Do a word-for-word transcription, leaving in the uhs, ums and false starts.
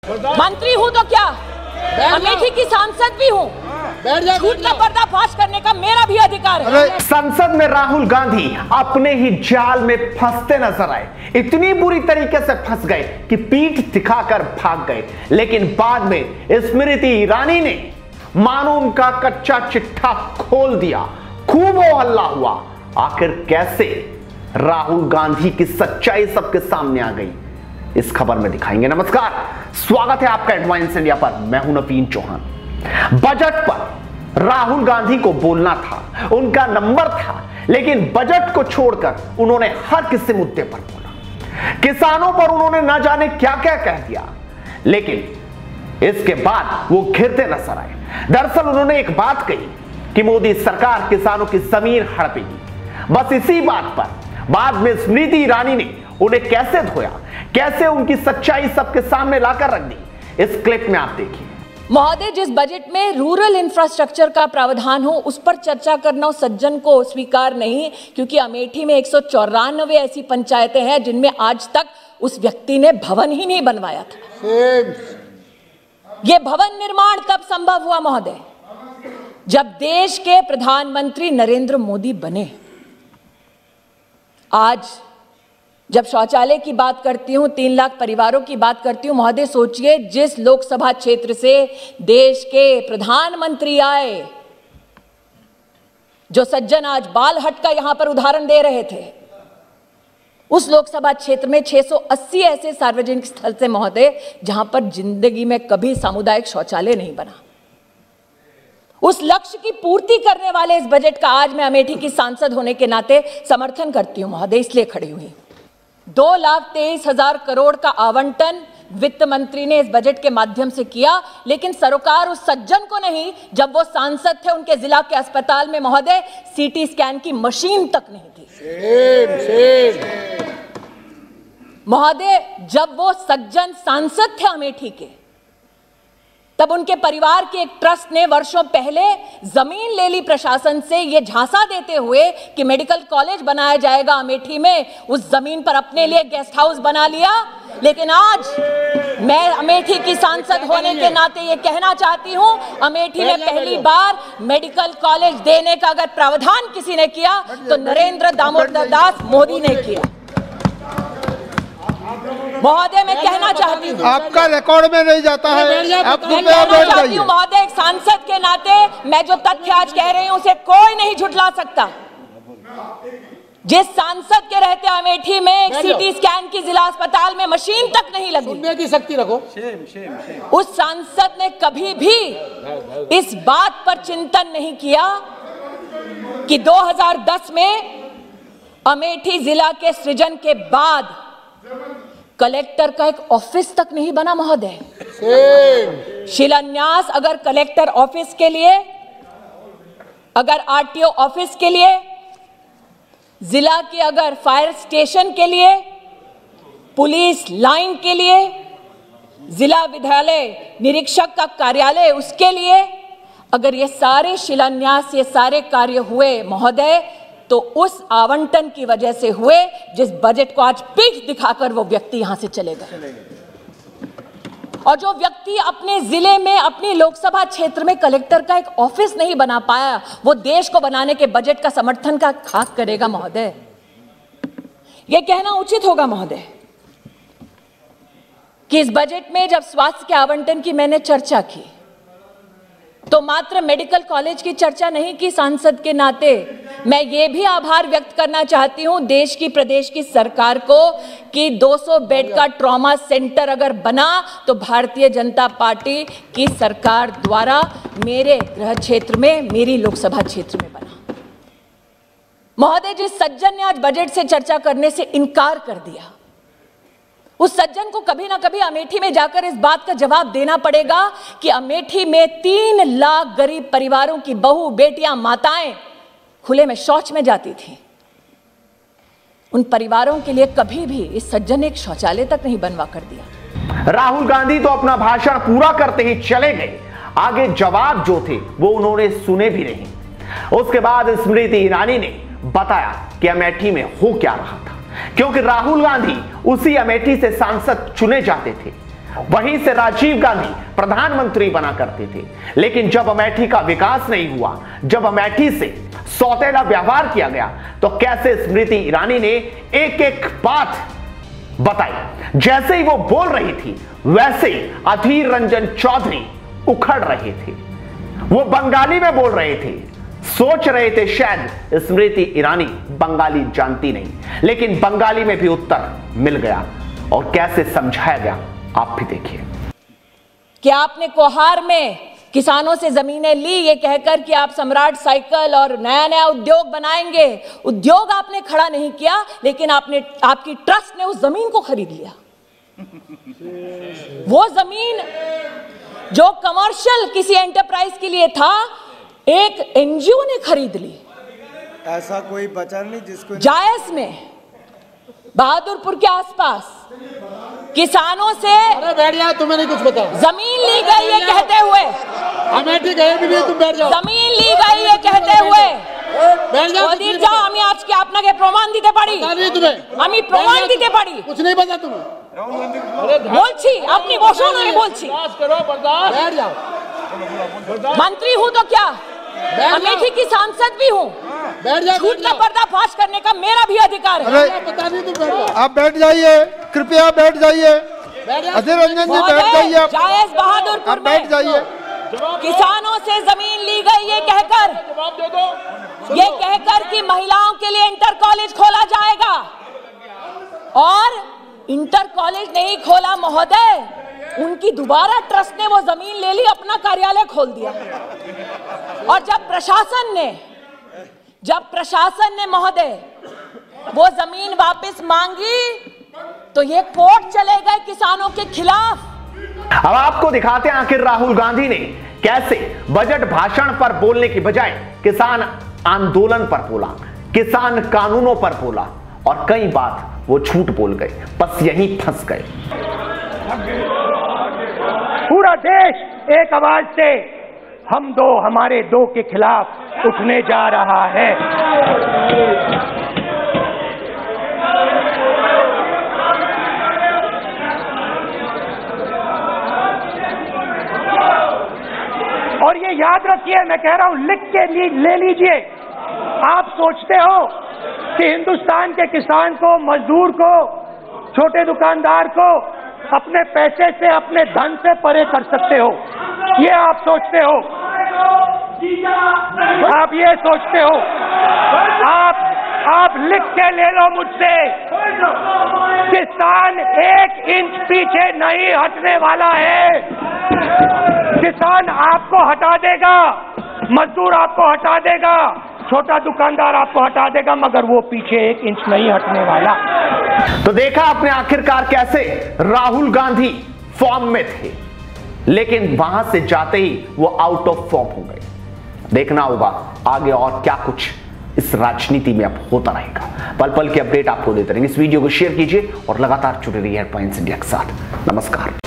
मंत्री हूँ तो क्या, अमेठी की सांसद भी हूँ। झूठ का पर्दाफाश करने का मेरा भी अधिकार है। संसद में राहुल गांधी अपने ही जाल में फंसते नजर आए। इतनी बुरी तरीके से फंस गए कि पीठ दिखाकर भाग गए, लेकिन बाद में स्मृति ईरानी ने मानो उनका कच्चा चिट्ठा खोल दिया। खूब हो हल्ला हुआ। आखिर कैसे राहुल गांधी की सच्चाई सबके सामने आ गई, इस खबर में दिखाएंगे। नमस्कार, स्वागत है आपका एडवांस इंडिया पर। मैं हूं नवीन चौहान। बजट पर राहुल गांधी को बोलना था, उनका नंबर था, लेकिन बजट को छोड़कर उन्होंने हर किसी मुद्दे पर बोला। किसानों पर उन्होंने ना जाने क्या क्या कह दिया, लेकिन इसके बाद वो घिरते नजर आए। दरअसल उन्होंने एक बात कही कि मोदी सरकार किसानों की जमीन हड़पेगी। बस इसी बात पर बाद में स्मृति ईरानी ने उन्हें कैसे धोया, कैसे उनकी सच्चाई सबके सामने लाकर रख दी, इस क्लिप में आप देखिए। महोदय, जिस बजट में रूरल इंफ्रास्ट्रक्चर का प्रावधान हो उस पर चर्चा करना उस सज्जन को स्वीकार नहीं, क्योंकि अमेठी में एक सौ चौरानवे ऐसी पंचायतें हैं जिनमें आज तक उस व्यक्ति ने भवन ही नहीं बनवाया था। यह भवन निर्माण तब संभव हुआ महोदय जब देश के प्रधानमंत्री नरेंद्र मोदी बने। आज जब शौचालय की बात करती हूं, तीन लाख परिवारों की बात करती हूं, महोदय सोचिए जिस लोकसभा क्षेत्र से देश के प्रधानमंत्री आए, जो सज्जन आज बालहट का यहां पर उदाहरण दे रहे थे, उस लोकसभा क्षेत्र में छह सौ अस्सी ऐसे सार्वजनिक स्थल थे महोदय जहां पर जिंदगी में कभी सामुदायिक शौचालय नहीं बना। उस लक्ष्य की पूर्ति करने वाले इस बजट का आज मैं अमेठी की सांसद होने के नाते समर्थन करती हूं महोदय, इसलिए खड़ी हुई। दो लाख तेईस हजार करोड़ का आवंटन वित्त मंत्री ने इस बजट के माध्यम से किया, लेकिन सरोकार उस सज्जन को नहीं, जब वो सांसद थे उनके जिला के अस्पताल में महोदय सीटी स्कैन की मशीन तक नहीं थी। Same, same. महोदय, जब वो सज्जन सांसद थे अमेठी के, तब उनके परिवार के एक ट्रस्ट ने वर्षों पहले जमीन ले ली प्रशासन से, यह झांसा देते हुए कि मेडिकल कॉलेज बनाया जाएगा अमेठी में। उस जमीन पर अपने लिए गेस्ट हाउस बना लिया। लेकिन आज मैं अमेठी की सांसद होने के नाते ये कहना चाहती हूं, अमेठी में पहली बार मेडिकल कॉलेज देने का अगर प्रावधान किसी ने किया तो नरेंद्र दामोदर दास मोदी ने किया। महोदय, मैं कहना चाहती हूँ, आपका रिकॉर्ड में नहीं जाता है। आप मैं कहना चाहती हूँ महोदय, एक सांसद के नाते मैं जो तथ्य आज कह रही हूँ उसे कोई नहीं झुठला सकता। जिस सांसद के रहते अमेठी में एक सीटी स्कैन की जिला अस्पताल में मशीन तक नहीं लगी, सुनने की शक्ति रखो, उस सांसद ने कभी भी इस बात पर चिंतन नहीं किया कि दो हज़ार दस में अमेठी जिला के सृजन के बाद कलेक्टर का एक ऑफिस तक नहीं बना महोदय। शिलान्यास अगर कलेक्टर ऑफिस के लिए, अगर आरटीओ ऑफिस के लिए, जिला के अगर फायर स्टेशन के लिए, पुलिस लाइन के लिए, जिला विद्यालय निरीक्षक का कार्यालय उसके लिए, अगर ये सारे शिलान्यास, ये सारे कार्य हुए महोदय तो उस आवंटन की वजह से हुए जिस बजट को आज पीठ दिखाकर वो व्यक्ति यहां से चले गए। और जो व्यक्ति अपने जिले में, अपनी लोकसभा क्षेत्र में कलेक्टर का एक ऑफिस नहीं बना पाया, वो देश को बनाने के बजट का समर्थन का खाक करेगा महोदय। यह कहना उचित होगा महोदय कि इस बजट में जब स्वास्थ्य के आवंटन की मैंने चर्चा की तो मात्र मेडिकल कॉलेज की चर्चा नहीं की। सांसद के नाते मैं ये भी आभार व्यक्त करना चाहती हूं देश की, प्रदेश की सरकार को कि दो सौ बेड का ट्रॉमा सेंटर अगर बना तो भारतीय जनता पार्टी की सरकार द्वारा मेरे गृह क्षेत्र में, मेरी लोकसभा क्षेत्र में बना। महोदय, जिस सज्जन ने आज बजट से चर्चा करने से इनकार कर दिया, उस सज्जन को कभी ना कभी अमेठी में जाकर इस बात का जवाब देना पड़ेगा कि अमेठी में तीन लाख गरीब परिवारों की बहू, बेटियां, माताएं खुले में शौच में जाती थी। उन परिवारों के लिए कभी भी इस सज्जन ने एक शौचालय तक नहीं बनवा कर दिया। राहुल गांधी तो अपना भाषण पूरा करते ही चले गए, आगे जवाब जो थे वो उन्होंने सुने भी नहीं। उसके बाद स्मृति ईरानी ने बताया कि अमेठी में हो क्या रहा था, क्योंकि राहुल गांधी उसी अमेठी से सांसद चुने जाते थे। वहीं से राजीव गांधी प्रधानमंत्री बना करते थे। लेकिन जब अमेठी का विकास नहीं हुआ, जब अमेठी से सौतेला व्यवहार किया गया, तो कैसे स्मृति ईरानी ने एक एक बात बताई। जैसे ही वो बोल रही थी, वैसे ही अधीर रंजन चौधरी उखड़ रहे थे। वो बंगाली में बोल रहे थे, सोच रहे थे शायद स्मृति ईरानी बंगाली जानती नहीं, लेकिन बंगाली में भी उत्तर मिल गया। और कैसे समझाया गया, आप भी देखिए। क्या आपने कोहार में किसानों से जमीनें ली ये कहकर कि आप सम्राट साइकिल और नया नया उद्योग बनाएंगे? उद्योग आपने खड़ा नहीं किया, लेकिन आपने, आपकी ट्रस्ट ने उस जमीन को खरीद लिया। वो जमीन जो कमर्शियल किसी एंटरप्राइज के लिए था, एक एनजीओ ने खरीद ली। ऐसा कोई बचा नहीं जिसको जायस में, बहादुरपुर के आसपास किसानों से अरे बैठ जाओ, तुम्हें नहीं कुछ पता। जमीन ली गई ये कहते हुए, अमेठी गए भी नहीं, तुम बैठ जाओ। जमीन ली गई ये कहते हुए बैठ जाओ। ওদের যাও, আমি আজকে আপনাকে প্রমাণ দিতে পারি। আমি প্রমাণ দিতে পারি। कुछ नहीं पता तुम्हें। বলছি, আপনি বসুন, আমি বলছি। बैठ जाओ। मंत्री हूँ तो क्या, अमेठी की सांसद भी हूँ। बैठ जाओ। झूठ का पर्दाफाश करने का मेरा भी अधिकार है। अरे पता नहीं, तुम बैठ जाओ। आप बैठ जाइए, कृपया बैठ जाइए। अधीर रंजन जी बैठ जाइए। जायज बहादुरपुर आप बैठ जाइए। किसानों से जमीन ली गई ये कहकर, ये कहकर कि महिलाओं के लिए इंटर कॉलेज खोला जाएगा, और इंटर कॉलेज नहीं खोला महोदय, उनकी दोबारा ट्रस्ट ने वो जमीन ले ली, अपना कार्यालय खोल दिया। और जब प्रशासन ने जब प्रशासन ने महोदय वो जमीन वापस मांगी, तो ये कोर्ट चले गए किसानों के खिलाफ। अब आपको दिखाते हैं आखिर राहुल गांधी ने कैसे बजट भाषण पर बोलने की बजाय किसान आंदोलन पर बोला, किसान कानूनों पर बोला, और कई बात वो झूठ बोल गए, बस यहीं फंस गए। पूरा देश एक आवाज से हम दो हमारे दो के खिलाफ उठने जा रहा है। और ये याद रखिए, मैं कह रहा हूं, लिख के ली, ले लीजिए। आप सोचते हो कि हिंदुस्तान के किसान को, मजदूर को, छोटे दुकानदार को अपने पैसे से, अपने धन से परे कर सकते हो, ये आप सोचते हो। आप ये सोचते हो। आप आप लिख के ले लो मुझसे, किसान एक इंच पीछे नहीं हटने वाला है। किसान आपको हटा देगा, मजदूर आपको हटा देगा, छोटा दुकानदार आपको हटा देगा, मगर वो पीछे एक इंच नहीं हटने वाला। तो देखा आपने आखिरकार कैसे राहुल गांधी फॉर्म में थे, लेकिन वहां से जाते ही वो आउट ऑफ फॉर्म हो गए। देखना होगा आगे और क्या कुछ इस राजनीति में अब होता रहेगा। पल पल के अपडेट आपको देते रहेंगे। इस वीडियो को शेयर कीजिए और लगातार जुड़े रहिए हेडलाइंस इंडिया के साथ। नमस्कार।